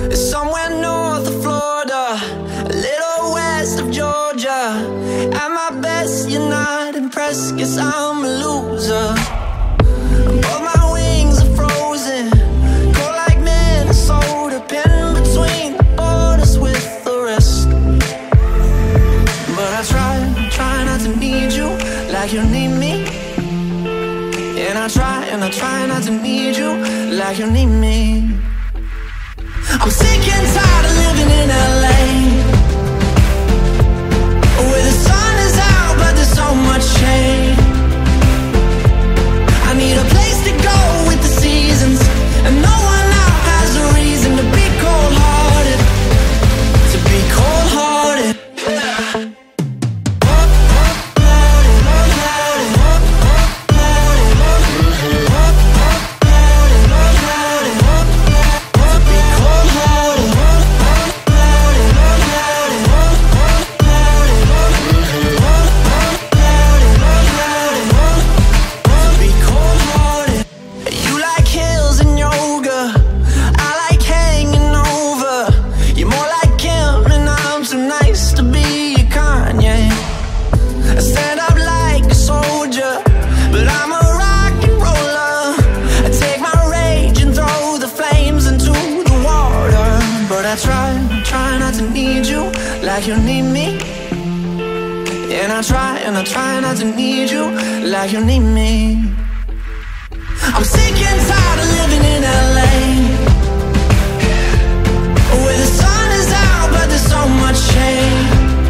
somewhere north of Florida, a little west of Georgia. At my best, you're not impressed, guess I'm a loser. But my wings are frozen, cold like Minnesota, pinned between the borders with the rest. But I try not to need you like you need me. And I try not to need you like you need me. I'm sick and tired of living in LA, where the sun is out but there's so much shade. I need a place to go with the seasons, and no one out has a reason to be cold-hearted, to be cold-hearted. Like you need me. And I try not to need you like you need me. I'm sick and tired of living in LA, where the sun is out but there's so much shade.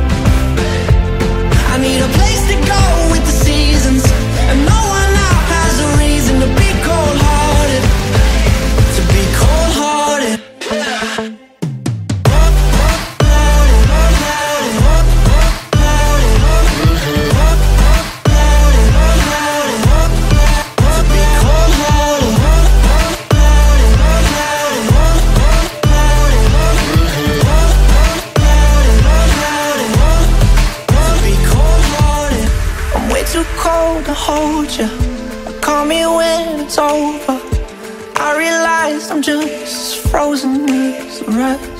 I need a place to go with the seasons, and no one out has a reason to be cold-hearted, to be cold-hearted. To hold you, call me when it's over. I realize I'm just frozen as a wreck.